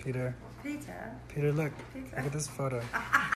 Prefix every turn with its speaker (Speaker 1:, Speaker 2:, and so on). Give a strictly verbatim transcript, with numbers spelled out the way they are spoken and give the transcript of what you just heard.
Speaker 1: Peter.
Speaker 2: Peter?
Speaker 1: Peter, look.
Speaker 2: Peter.
Speaker 1: Look at this photo.